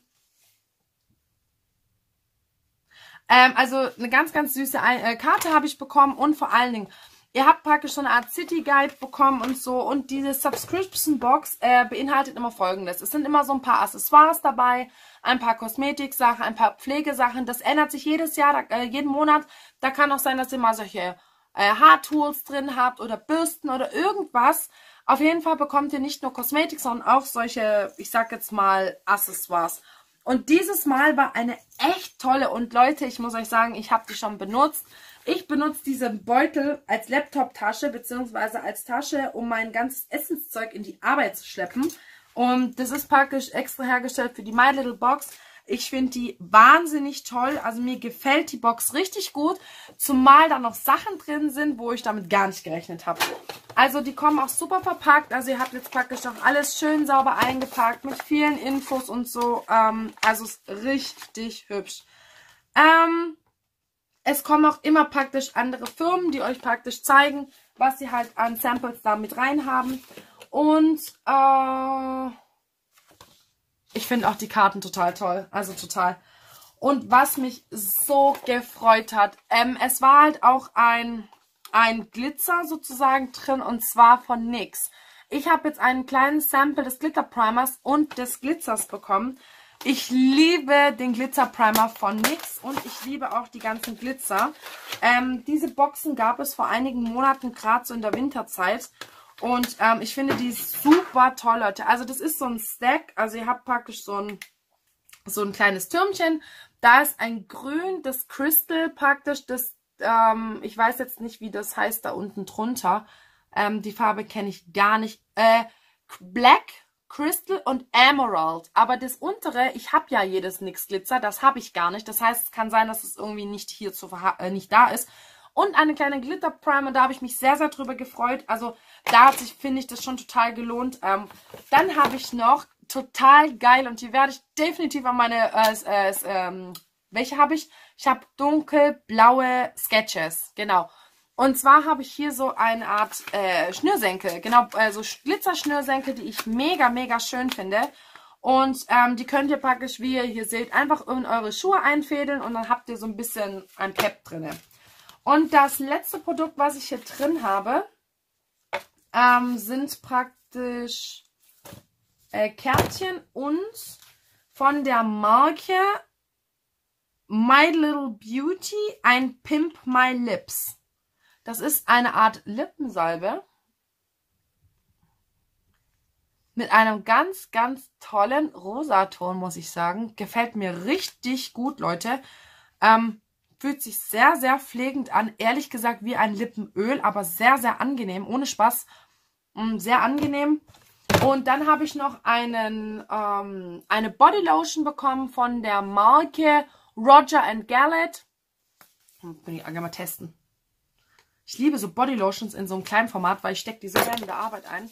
Speaker 1: Ähm, also eine ganz, ganz süße äh, Karte habe ich bekommen und vor allen Dingen, ihr habt praktisch so eine Art City Guide bekommen und so, und diese Subscription Box äh, beinhaltet immer Folgendes. Es sind immer so ein paar Accessoires dabei, ein paar Kosmetiksachen, ein paar Pflegesachen. Das ändert sich jedes Jahr, da, äh, jeden Monat. Da kann auch sein, dass ihr mal solche äh, Haartools drin habt oder Bürsten oder irgendwas. Auf jeden Fall bekommt ihr nicht nur Kosmetik, sondern auch solche, ich sag jetzt mal, Accessoires. Und dieses Mal war eine echt tolle, und Leute, ich muss euch sagen, ich habe die schon benutzt. Ich benutze diesen Beutel als Laptop-Tasche beziehungsweise als Tasche, um mein ganzes Essenszeug in die Arbeit zu schleppen. Und das ist praktisch extra hergestellt für die My Little Box. Ich finde die wahnsinnig toll. Also mir gefällt die Box richtig gut. Zumal da noch Sachen drin sind, wo ich damit gar nicht gerechnet habe. Also die kommen auch super verpackt. Also ihr habt jetzt praktisch auch alles schön sauber eingepackt mit vielen Infos und so. Ähm, also ist richtig hübsch. Ähm... Es kommen auch immer praktisch andere Firmen, die euch praktisch zeigen, was sie halt an Samples da mit rein haben. Und äh, ich finde auch die Karten total toll. Also total. Und was mich so gefreut hat, ähm, es war halt auch ein, ein Glitzer sozusagen drin, und zwar von N Y X. Ich habe jetzt einen kleinen Sample des Glitter Primers und des Glitzers bekommen. Ich liebe den Glitzer Primer von N Y X und ich liebe auch die ganzen Glitzer. Ähm, diese Boxen gab es vor einigen Monaten, gerade so in der Winterzeit. Und ähm, ich finde die super toll, Leute. Also das ist so ein Stack. Also ihr habt praktisch so ein, so ein kleines Türmchen. Da ist ein Grün, das Crystal praktisch. Das, ähm, ich weiß jetzt nicht, wie das heißt da unten drunter. Ähm, die Farbe kenne ich gar nicht. Äh, Black. Crystal und Emerald. Aber das untere, ich habe ja jedes N Y X Glitzer, das habe ich gar nicht. Das heißt, es kann sein, dass es irgendwie nicht hier zu äh, nicht da ist. Und eine kleine Glitter Primer, da habe ich mich sehr, sehr drüber gefreut. Also da hat sich, finde ich, das schon total gelohnt. Ähm, dann habe ich noch total geil und die werde ich definitiv an meine, äh, äh, ähm, welche habe ich? Ich habe dunkelblaue Sketches, genau. Und zwar habe ich hier so eine Art äh, Schnürsenkel, genau, also Glitzer-Schnürsenkel, die ich mega, mega schön finde. Und ähm, die könnt ihr praktisch, wie ihr hier seht, einfach in eure Schuhe einfädeln und dann habt ihr so ein bisschen ein Pep drin. Und das letzte Produkt, was ich hier drin habe, ähm, sind praktisch äh, Kärtchen und von der Marke My Little Beauty ein Pimp My Lips. Das ist eine Art Lippensalbe mit einem ganz, ganz tollen Rosaton, muss ich sagen. Gefällt mir richtig gut, Leute. Ähm, fühlt sich sehr, sehr pflegend an. Ehrlich gesagt wie ein Lippenöl, aber sehr, sehr angenehm. Ohne Spaß. Sehr angenehm. Und dann habe ich noch einen, ähm, eine Bodylotion bekommen von der Marke Roger and Gallet. Bin ich mal testen. Ich liebe so Bodylotions in so einem kleinen Format, weil ich stecke die so gerne in der Arbeit ein.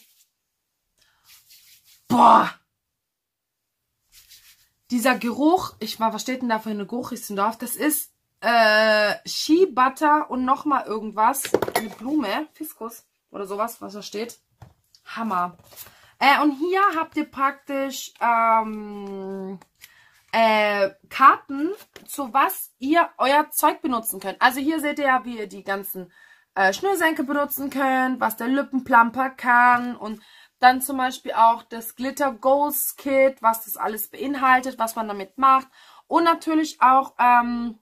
Speaker 1: Boah! Dieser Geruch, ich war, was steht denn da für eine Geruchsdorf? Das ist äh, Shea Butter und nochmal irgendwas. Eine Blume, Fiskus oder sowas, was da steht. Hammer. Äh, und hier habt ihr praktisch ähm, äh, Karten, zu was ihr euer Zeug benutzen könnt. Also hier seht ihr ja, wie ihr die ganzen äh, Schnürsenkel benutzen könnt, was der Lippenplumper kann und dann zum Beispiel auch das Glitter Goals Kit, was das alles beinhaltet, was man damit macht. Und natürlich auch, ähm,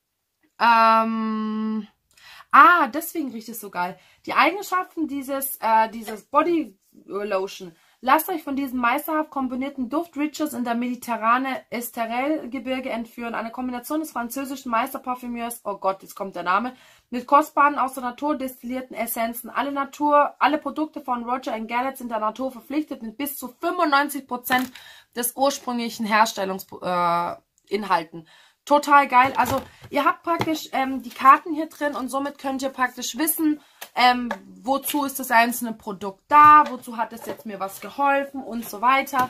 Speaker 1: ähm, ah, deswegen riecht es so geil. Die Eigenschaften dieses, äh, dieses Body Lotion. Lasst euch von diesem meisterhaft komponierten Duft Riches in der mediterrane Esterel-Gebirge entführen. Eine Kombination des französischen Meisterparfümeurs, oh Gott, jetzt kommt der Name, mit kostbaren, aus der Natur destillierten Essenzen. Alle Natur, alle Produkte von Roger and Gallet sind der Natur verpflichtet mit bis zu fünfundneunzig Prozent des ursprünglichen Herstellungsinhalten. Äh, Total geil. Also ihr habt praktisch ähm, die Karten hier drin und somit könnt ihr praktisch wissen, ähm, wozu ist das einzelne Produkt da, wozu hat es jetzt mir was geholfen und so weiter.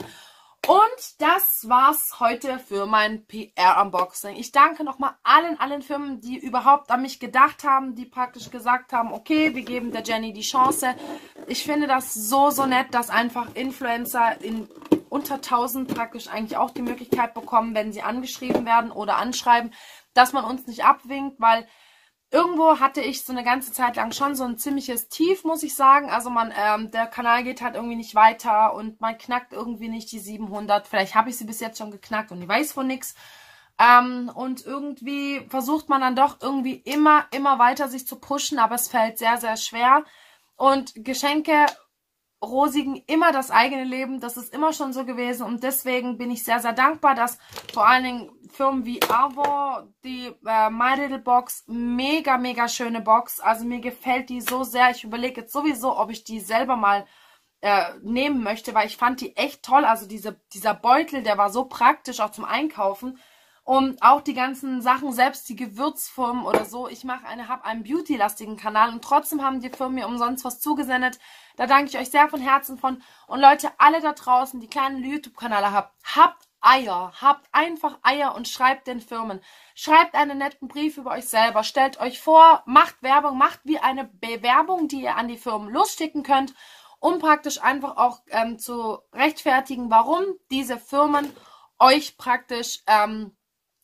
Speaker 1: Und das war's heute für mein P R-Unboxing. Ich danke nochmal allen, allen Firmen, die überhaupt an mich gedacht haben, die praktisch gesagt haben, okay, wir geben der Jenny die Chance. Ich finde das so, so nett, dass einfach Influencer in unter tausend praktisch eigentlich auch die Möglichkeit bekommen, wenn sie angeschrieben werden oder anschreiben, dass man uns nicht abwinkt, weil irgendwo hatte ich so eine ganze Zeit lang schon so ein ziemliches Tief, muss ich sagen. Also man, ähm, der Kanal geht halt irgendwie nicht weiter und man knackt irgendwie nicht die siebenhundert. Vielleicht habe ich sie bis jetzt schon geknackt und ich weiß von nichts. Ähm, und irgendwie versucht man dann doch irgendwie immer, immer weiter sich zu pushen, aber es fällt sehr, sehr schwer. Und Geschenke rosigen immer das eigene Leben. Das ist immer schon so gewesen und deswegen bin ich sehr, sehr dankbar, dass vor allen Dingen Firmen wie Avon, die äh, My Little Box, mega, mega schöne Box. Also mir gefällt die so sehr. Ich überlege jetzt sowieso, ob ich die selber mal äh, nehmen möchte, weil ich fand die echt toll. Also diese, dieser Beutel, der war so praktisch auch zum Einkaufen. Und auch die ganzen Sachen, selbst die Gewürzfirmen oder so. Ich mache eine, habe einen Beauty-lastigen Kanal und trotzdem haben die Firmen mir umsonst was zugesendet. Da danke ich euch sehr von Herzen von. Und Leute, alle da draußen, die kleinen YouTube-Kanäle habt, habt Eier. Habt einfach Eier und schreibt den Firmen. Schreibt einen netten Brief über euch selber. Stellt euch vor, macht Werbung, macht wie eine Bewerbung, die ihr an die Firmen losschicken könnt, um praktisch einfach auch ähm, zu rechtfertigen, warum diese Firmen euch praktisch ähm,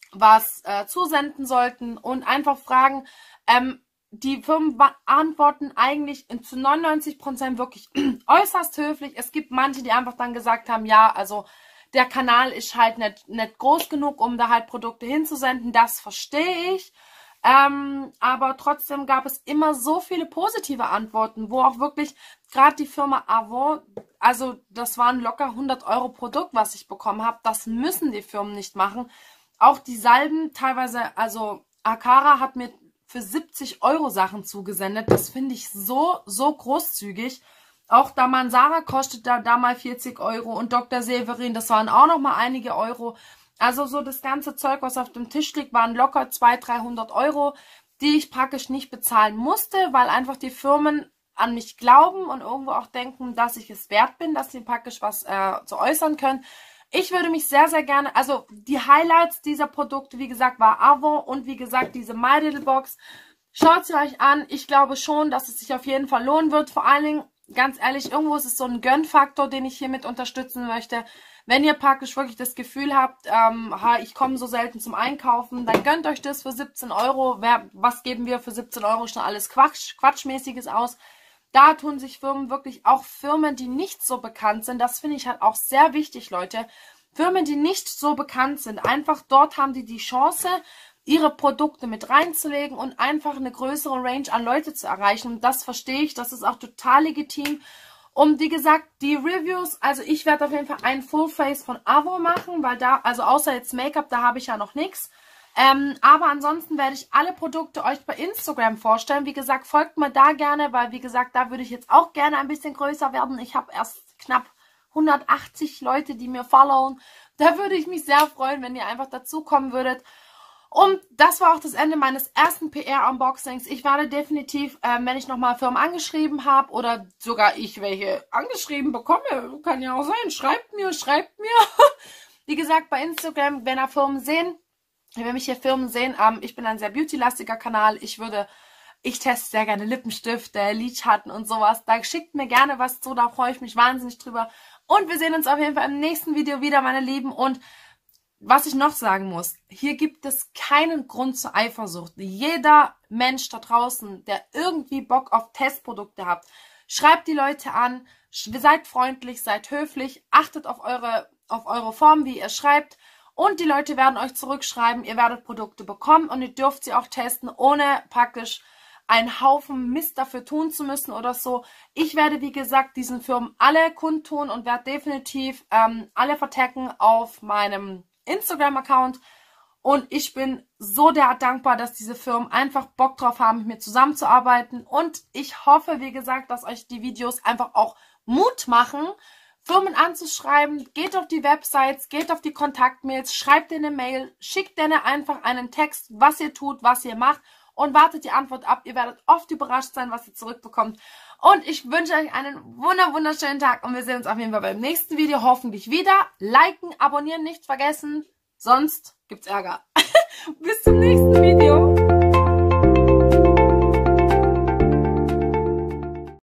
Speaker 1: was äh, zusenden sollten und einfach fragen, ähm, die Firmen antworten eigentlich zu neunundneunzig Prozent wirklich äußerst höflich. Es gibt manche, die einfach dann gesagt haben, ja, also der Kanal ist halt nicht, nicht groß genug, um da halt Produkte hinzusenden. Das verstehe ich. Ähm, aber trotzdem gab es immer so viele positive Antworten, wo auch wirklich gerade die Firma Avon, also das waren locker hundert Euro Produkt, was ich bekommen habe. Das müssen die Firmen nicht machen. Auch die Salben teilweise, also Akara hat mir für siebzig Euro Sachen zugesendet. Das finde ich so, so großzügig. Auch da Mansara kostet da, da mal vierzig Euro und Doktor Severin, das waren auch noch mal einige Euro. Also so das ganze Zeug, was auf dem Tisch liegt, waren locker zweihundert, dreihundert Euro, die ich praktisch nicht bezahlen musste, weil einfach die Firmen an mich glauben und irgendwo auch denken, dass ich es wert bin, dass sie praktisch was äh, zu äußern können. Ich würde mich sehr, sehr gerne, also die Highlights dieser Produkte, wie gesagt, war Avon und wie gesagt diese My Little Box. Schaut sie euch an. Ich glaube schon, dass es sich auf jeden Fall lohnen wird. Vor allen Dingen, ganz ehrlich, irgendwo ist es so ein Gönnfaktor, den ich hiermit unterstützen möchte. Wenn ihr praktisch wirklich das Gefühl habt, ähm, ich komme so selten zum Einkaufen, dann gönnt euch das für siebzehn Euro. Wer, was geben wir für siebzehn Euro schon alles Quatsch, Quatschmäßiges aus? Da tun sich Firmen wirklich, auch Firmen, die nicht so bekannt sind, das finde ich halt auch sehr wichtig, Leute. Firmen, die nicht so bekannt sind, einfach dort haben die die Chance, ihre Produkte mit reinzulegen und einfach eine größere Range an Leute zu erreichen. Und das verstehe ich, das ist auch total legitim. Und wie gesagt, die Reviews, also ich werde auf jeden Fall einen Full Face von Avon machen, weil da, also außer jetzt Make-up, da habe ich ja noch nichts. Ähm, aber ansonsten werde ich alle Produkte euch bei Instagram vorstellen. Wie gesagt, folgt mir da gerne, weil wie gesagt, da würde ich jetzt auch gerne ein bisschen größer werden. Ich habe erst knapp hundertachtzig Leute, die mir followen. Da würde ich mich sehr freuen, wenn ihr einfach dazukommen würdet. Und das war auch das Ende meines ersten P R-Unboxings. Ich werde definitiv, ähm, wenn ich nochmal Firmen angeschrieben habe oder sogar ich welche angeschrieben bekomme, kann ja auch sein, schreibt mir, schreibt mir. Wie gesagt, bei Instagram, wenn ihr Firmen sehen, wenn mich hier Firmen sehen, ähm, ich bin ein sehr beauty-lastiger Kanal. Ich würde, ich teste sehr gerne Lippenstifte, Lidschatten und sowas. Da schickt mir gerne was zu, da freue ich mich wahnsinnig drüber. Und wir sehen uns auf jeden Fall im nächsten Video wieder, meine Lieben. Und was ich noch sagen muss, hier gibt es keinen Grund zur Eifersucht. Jeder Mensch da draußen, der irgendwie Bock auf Testprodukte hat, schreibt die Leute an, seid freundlich, seid höflich, achtet auf eure, auf eure Form, wie ihr schreibt. Und die Leute werden euch zurückschreiben, ihr werdet Produkte bekommen und ihr dürft sie auch testen, ohne praktisch einen Haufen Mist dafür tun zu müssen oder so. Ich werde, wie gesagt, diesen Firmen alle kundtun und werde definitiv ähm, alle vertecken auf meinem Instagram-Account. Und ich bin so derart dankbar, dass diese Firmen einfach Bock drauf haben, mit mir zusammenzuarbeiten. Und ich hoffe, wie gesagt, dass euch die Videos einfach auch Mut machen, Firmen anzuschreiben. Geht auf die Websites, geht auf die Kontaktmails, schreibt denen eine Mail, schickt denen einfach einen Text, was ihr tut, was ihr macht und wartet die Antwort ab. Ihr werdet oft überrascht sein, was ihr zurückbekommt. Und ich wünsche euch einen wunder wunderschönen Tag und wir sehen uns auf jeden Fall beim nächsten Video hoffentlich wieder. Liken, abonnieren nicht vergessen, sonst gibt's Ärger. Bis zum nächsten Video.